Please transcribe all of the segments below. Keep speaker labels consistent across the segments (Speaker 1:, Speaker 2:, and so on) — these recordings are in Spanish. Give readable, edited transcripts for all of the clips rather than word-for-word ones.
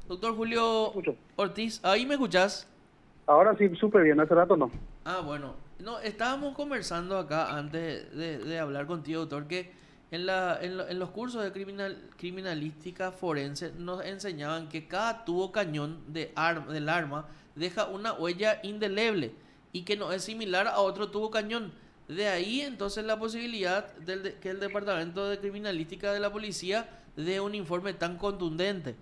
Speaker 1: Doctor Julio
Speaker 2: Escucho.
Speaker 1: Ortiz, ¿ahí me escuchás?
Speaker 2: Ahora sí, súper bien, hace rato no.
Speaker 1: Ah, bueno. No, estábamos conversando acá antes de hablar contigo, doctor, que en los cursos de criminalística forense nos enseñaban que cada tubo cañón del arma deja una huella indeleble y que no es similar a otro tubo cañón. De ahí entonces la posibilidad que el Departamento de Criminalística de la Policía dé un informe tan contundente.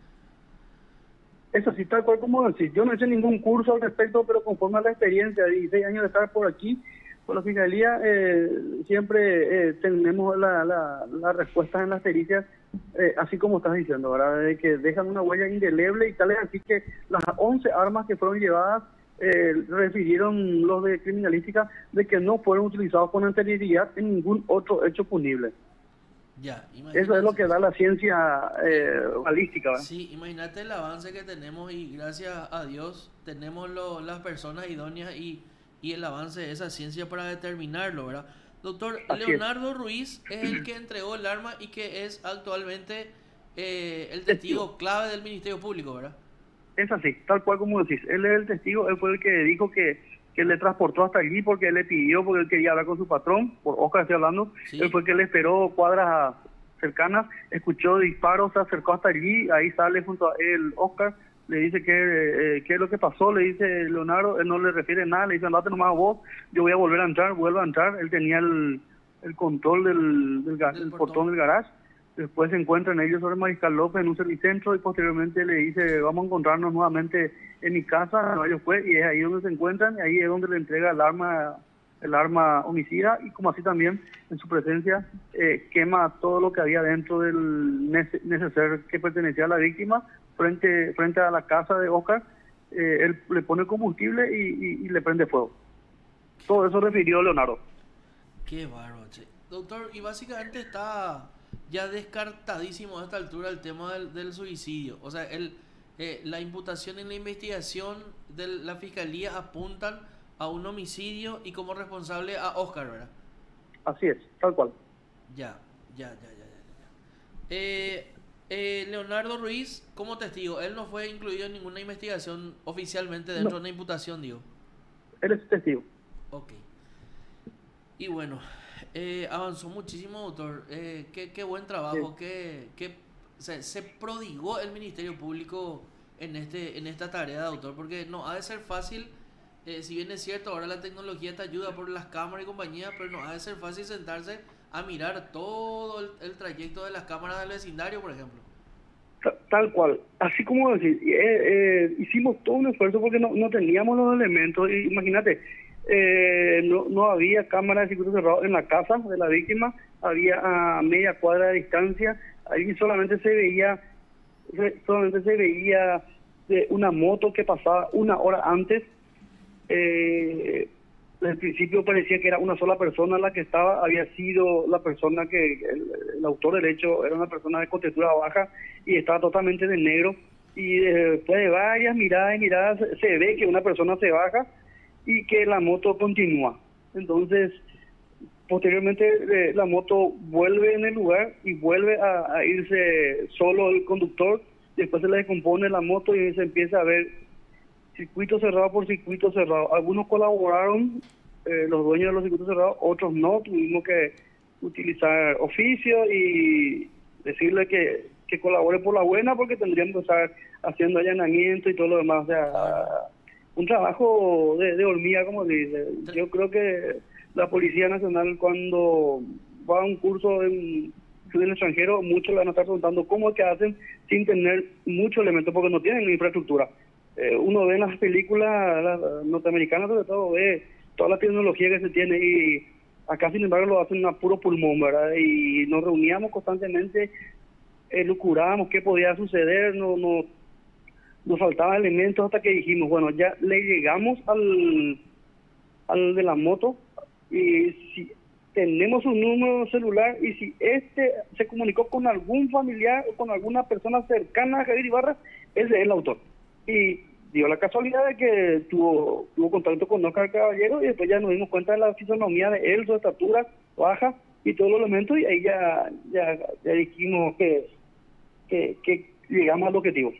Speaker 2: Eso sí, tal cual como decís. Yo no he hecho ningún curso al respecto, pero conforme a la experiencia de 16 años de estar por aquí, por la Fiscalía, siempre tenemos la respuesta en las pericias, así como estás diciendo, ¿verdad? De que dejan una huella indeleble y tal es así que las 11 armas que fueron llevadas, refirieron los de criminalística de que no fueron utilizados con anterioridad en ningún otro hecho punible.
Speaker 1: Ya,
Speaker 2: Eso es lo
Speaker 1: imagínense.
Speaker 2: que da la ciencia balística, ¿verdad?
Speaker 1: Sí, imagínate el avance que tenemos y gracias a Dios tenemos las personas idóneas y el avance de esa ciencia para determinarlo, ¿verdad? Doctor
Speaker 2: Así es.
Speaker 1: Leonardo Ruiz es el que entregó el arma y que es actualmente el
Speaker 2: Testigo.
Speaker 1: testigo clave del Ministerio Público, ¿verdad?
Speaker 2: Es así, tal cual como decís. Él es el testigo, él fue el que dijo que le transportó hasta allí porque él le pidió, porque él quería hablar con su patrón, por Oscar estoy hablando. Él
Speaker 1: Sí,
Speaker 2: fue el que le esperó cuadras cercanas, escuchó disparos, se acercó hasta allí, ahí sale junto a él Oscar, le dice qué es lo que pasó, le dice Leonardo, él no le refiere nada, le dice andate nomás vos, yo voy a volver a entrar, vuelvo a entrar. Él tenía el control
Speaker 1: del
Speaker 2: del portón
Speaker 1: portón.
Speaker 2: del garage. Después se encuentran ellos sobre Mariscal López en un servicentro y posteriormente le dice, vamos a encontrarnos nuevamente en mi casa, no, ellos fue, y es ahí donde se encuentran, y ahí es donde le entrega el arma homicida, y como así también en su presencia quema todo lo que había dentro del neceser que pertenecía a la víctima frente a la casa de Oscar. Él le pone combustible y le prende fuego. Todo eso refirió Leonardo.
Speaker 1: Qué bárbaro, che. Doctor, y básicamente está ya descartadísimo a esta altura el tema del suicidio. O sea, la imputación en la investigación de la fiscalía apuntan a un homicidio y como responsable a Oscar, ¿verdad?
Speaker 2: Así es, tal cual.
Speaker 1: Ya, ya. Leonardo Ruiz, como testigo, él no fue incluido en ninguna investigación oficialmente dentro
Speaker 2: No,
Speaker 1: de una imputación, digo.
Speaker 2: él es testigo.
Speaker 1: Ok. Y bueno, avanzó muchísimo, doctor. Qué buen
Speaker 2: Sí.
Speaker 1: trabajo, se prodigó el Ministerio Público en esta tarea, doctor, porque no ha de ser fácil, si bien es cierto, ahora la tecnología te ayuda por las cámaras y compañía, pero no ha de ser fácil sentarse a mirar todo el trayecto de las cámaras del vecindario, por ejemplo.
Speaker 2: Tal cual, así como decir, hicimos todo un esfuerzo porque no teníamos los elementos. Imagínate, no había cámara de circuito cerrado en la casa de la víctima, había a media cuadra de distancia, ahí solamente se veía una moto que pasaba una hora antes. eh, Al principio parecía que era una sola persona la que estaba, había sido la persona el autor del hecho era una persona de contextura baja y estaba totalmente de negro, y después de varias miradas y miradas se ve que una persona se baja y que la moto continúa. Entonces, posteriormente la moto vuelve en el lugar y vuelve a irse solo el conductor, después se le descompone la moto y se empieza a ver circuito cerrado por circuito cerrado. Algunos colaboraron, los dueños de los circuitos cerrados, otros no. Tuvimos que utilizar oficio y decirle que colabore por la buena, porque tendríamos que estar haciendo allanamiento y todo lo demás. O sea,
Speaker 1: Claro.
Speaker 2: un trabajo de hormiga, como se dice.
Speaker 1: Tre-
Speaker 2: Yo creo que la Policía Nacional, cuando va a un curso en el extranjero, muchos le van a estar preguntando cómo es que hacen sin tener muchos elementos, porque no tienen infraestructura. Uno ve en las películas las norteamericanas, sobre todo, ve toda la tecnología que se tiene, y acá sin embargo lo hacen a puro pulmón, ¿verdad? Y nos reuníamos constantemente, lucurábamos qué podía suceder, nos faltaban elementos hasta que dijimos, bueno, ya le llegamos al de la moto, y si tenemos un número celular, y si este se comunicó con algún familiar o con alguna persona cercana a Javier Ibarra, ese es el autor. Y dio la casualidad de que tuvo contacto con Oscar Caballero, y después ya nos dimos cuenta de la fisonomía de él, su estatura baja y todos los elementos, y ahí ya dijimos que llegamos al objetivo.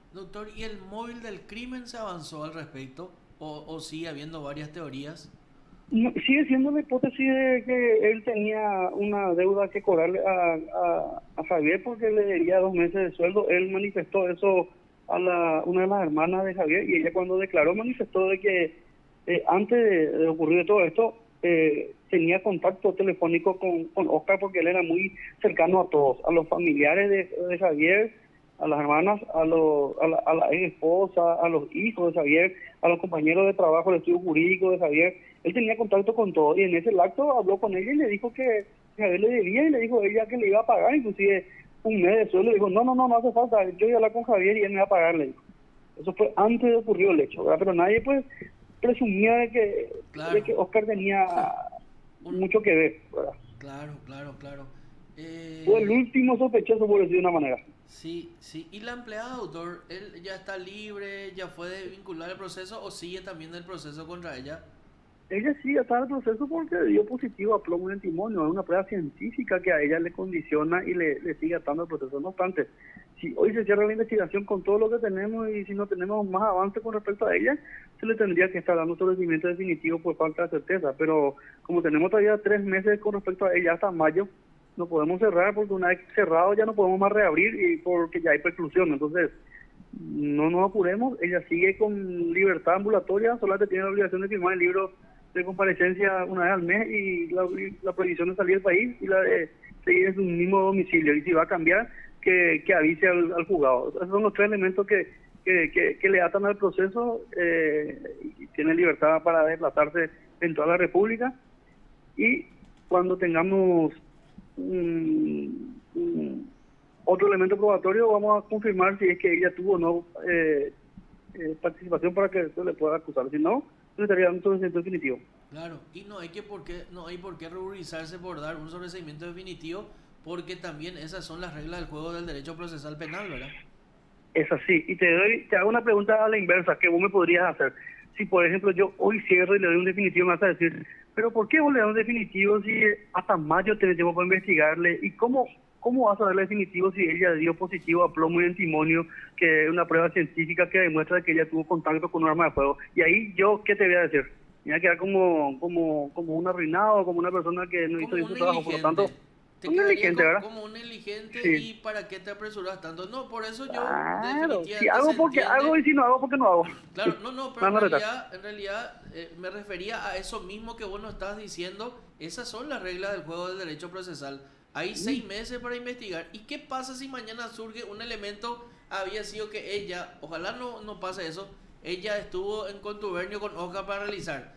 Speaker 1: Doctor, ¿y el móvil del crimen se avanzó al respecto? O sigue habiendo varias teorías?
Speaker 2: Sigue siendo la hipótesis de que él tenía una deuda que cobrarle a Javier porque le debía 2 meses de sueldo. Él manifestó eso a una de las hermanas de Javier y ella cuando declaró manifestó de que antes de ocurrir todo esto tenía contacto telefónico con Oscar porque él era muy cercano a todos, a los familiares de Javier, a las hermanas, a la ex esposa, a los hijos de Javier, a los compañeros de trabajo del estudio jurídico de Javier. Él tenía contacto con todos y en ese acto habló con ella y le dijo que Javier le debía y le dijo a ella que le iba a pagar, inclusive 1 mes de sueldo. Le dijo, no hace falta, yo voy a hablar con Javier y él me va a pagar, le dijo. Eso fue antes de ocurrir el hecho, ¿verdad? Pero nadie pues presumía de que Oscar tenía mucho que ver, ¿verdad?
Speaker 1: Claro.
Speaker 2: Fue el último sospechoso, por decir de una manera.
Speaker 1: Sí. ¿Y la empleada, doctor, él ya está libre, ya fue desvinculada del proceso o sigue también el proceso contra ella?
Speaker 2: Ella sí está en el proceso porque dio positivo a plomo en el timonio. Es una prueba científica que a ella le condiciona y le sigue atando el proceso. No obstante, si hoy se cierra la investigación con todo lo que tenemos y si no tenemos más avance con respecto a ella, se le tendría que estar dando establecimiento definitivo por falta de certeza. Pero como tenemos todavía 3 meses con respecto a ella hasta mayo, no podemos cerrar porque una vez cerrado ya no podemos más reabrir y porque ya hay preclusión. Entonces, no nos apuremos. Ella sigue con libertad ambulatoria, solamente tiene la obligación de firmar el libro de comparecencia una vez al mes y la prohibición de salir del país y la de seguir en su mismo domicilio. Y si va a cambiar, que avise al juzgado. Esos son los 3 elementos que le atan al proceso. Y tiene libertad para desplazarse en toda la República. Y cuando tengamos otro elemento probatorio, vamos a confirmar si es que ella tuvo o no participación para que se le pueda acusar. Si no, se estaría dando un sobreseimiento definitivo.
Speaker 1: Claro, y no hay por qué ruborizarse por dar un sobreseimiento definitivo, porque también esas son las reglas del juego del derecho procesal penal, ¿verdad?
Speaker 2: Es así. Y te hago una pregunta a la inversa que vos me podrías hacer. Si, por ejemplo, yo hoy cierro y le doy un definitivo, me vas a decir, pero ¿por qué vos le das un definitivo si hasta mayo tenés tiempo para investigarle? ¿Y cómo vas a darle definitivo si ella dio positivo a plomo y antimonio, que es una prueba científica que demuestra que ella tuvo contacto con un arma de fuego? Y ahí yo, ¿qué te voy a decir? Me voy a quedar como un arruinado, como una persona que no hizo bien su trabajo. Por lo tanto,
Speaker 1: te
Speaker 2: un negligente, ¿verdad?
Speaker 1: Como un negligente,
Speaker 2: sí.
Speaker 1: ¿Y para qué te apresuras tanto? No, por eso yo
Speaker 2: claro,
Speaker 1: definitivamente
Speaker 2: si hago porque hago y si no hago porque no hago.
Speaker 1: Claro, pero en realidad me refería a eso mismo que vos nos estás diciendo. Esas son las reglas del juego del derecho procesal. Hay 6 meses para investigar. ¿Y qué pasa si mañana surge un elemento? Había sido que ella, ojalá no pase eso, ella estuvo en contubernio con Oscar para realizar.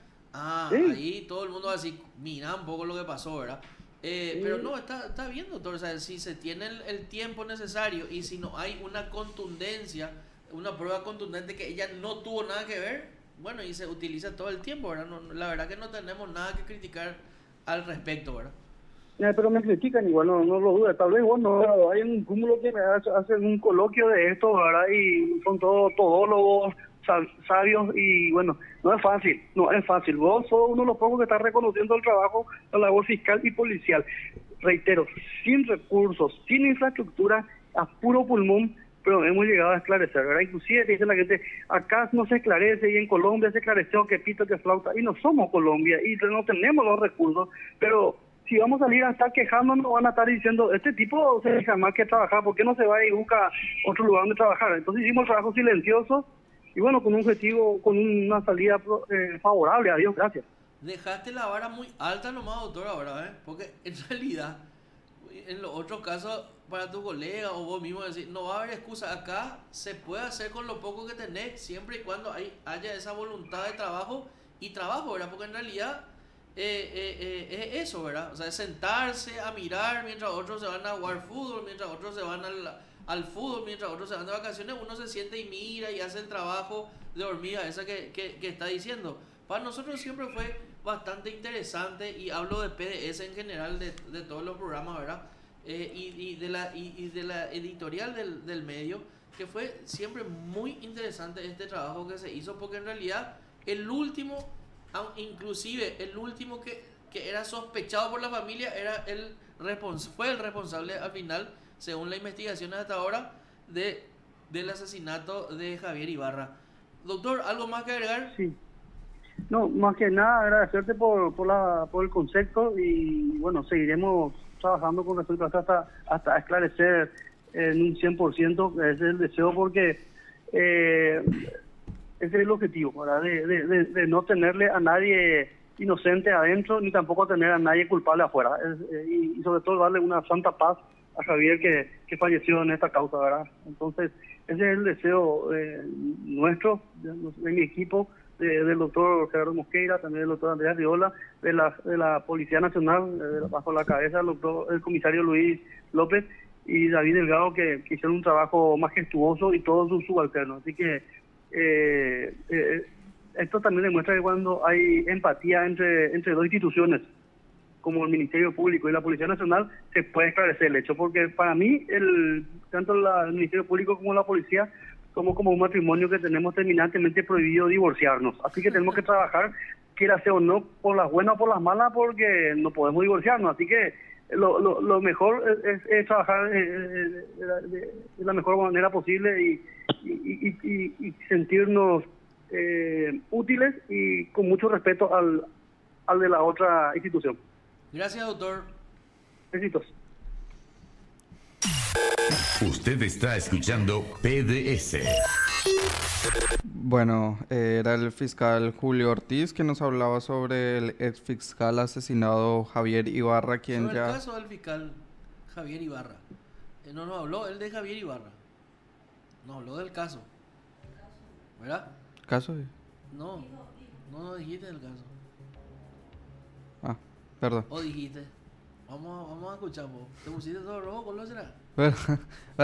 Speaker 1: Ahí todo el mundo va a decir, mira un poco lo que pasó, ¿verdad? Pero no, está bien, doctor. O sea, si se tiene el tiempo necesario y si no hay una contundencia, una prueba contundente que ella no tuvo nada que ver, bueno, y se utiliza todo el tiempo, ¿verdad? No, la verdad que no tenemos nada que criticar al respecto, ¿verdad?
Speaker 2: Pero me critican igual, no lo dudes. Tal vez bueno, hay un cúmulo que me hacen un coloquio de esto, ¿verdad? Y son todos todólogos, sabios, y bueno, no es fácil. Vos sos uno de los pocos que está reconociendo el trabajo, la labor fiscal y policial. Reitero, sin recursos, sin infraestructura, a puro pulmón, pero hemos llegado a esclarecer, ¿verdad? Inclusive dice la gente, acá no se esclarece y en Colombia se esclareció que pito, que flauta, y no somos Colombia y no tenemos los recursos, pero si vamos a salir a estar quejándonos, van a estar diciendo, este tipo se deja más que trabajar, ¿por qué no se va y busca otro lugar donde trabajar? Entonces hicimos el trabajo silencioso y bueno, con un objetivo, con una salida favorable, a Dios, gracias.
Speaker 1: Dejaste la vara muy alta nomás, doctor, ahora, ¿eh? Porque en realidad, en los otros casos, para tu colega o vos mismo decir, no va a haber excusa. Acá se puede hacer con lo poco que tenés, siempre y cuando haya esa voluntad de trabajo, ¿verdad? Porque en realidad es eso, ¿verdad? O sea, es sentarse a mirar mientras otros se van a jugar fútbol, mientras otros se van al fútbol, mientras otros se van de vacaciones, uno se siente y mira y hace el trabajo de hormiga esa que está diciendo. Para nosotros siempre fue bastante interesante, y hablo de PDS en general, de todos los programas, ¿verdad? Y de la editorial del medio, que fue siempre muy interesante este trabajo que se hizo, porque en realidad el último que era sospechado por la familia fue el responsable al final, según la investigación hasta ahora, de del asesinato de Javier Ibarra. Doctor, ¿algo más que agregar?
Speaker 2: Sí. No, más que nada agradecerte por el concepto y bueno, seguiremos trabajando con respecto a esto hasta esclarecer en un 100%, ese es el deseo porque ese es el objetivo, ¿verdad? De no tenerle a nadie inocente adentro ni tampoco tener a nadie culpable afuera y sobre todo darle una santa paz a Javier que falleció en esta causa, ¿verdad? Entonces ese es el deseo nuestro, de mi equipo, del doctor Gerardo Mosqueira, también del doctor Andrés Riola, de la Policía Nacional, bajo la cabeza el comisario Luis López y David Delgado, que hicieron un trabajo majestuoso y todos sus subalternos. Así que esto también demuestra que cuando hay empatía entre dos instituciones, como el Ministerio Público y la Policía Nacional, se puede esclarecer el hecho, porque para mí, tanto el Ministerio Público como la Policía somos como un matrimonio que tenemos terminantemente prohibido divorciarnos. Así que tenemos que trabajar, quiera sea o no, por las buenas o por las malas, porque no podemos divorciarnos. Así que lo mejor es trabajar de la mejor manera posible y sentirnos útiles y con mucho respeto al de la otra institución.
Speaker 1: Gracias, doctor.
Speaker 2: Besitos.
Speaker 3: Usted está escuchando PDS.
Speaker 4: Bueno, era el fiscal Julio Ortiz que nos hablaba sobre el ex fiscal asesinado Javier Ibarra, quien
Speaker 1: sobre
Speaker 4: ya...
Speaker 1: el caso del fiscal Javier Ibarra. No nos habló él de Javier Ibarra. Nos habló del caso. ¿Verdad?
Speaker 4: ¿Caso?
Speaker 1: No dijiste del caso.
Speaker 4: Ah, perdón.
Speaker 1: O dijiste. Vamos a escuchar, vos. ¿Te pusiste todo rojo? ¿Cuál será?
Speaker 4: Bueno,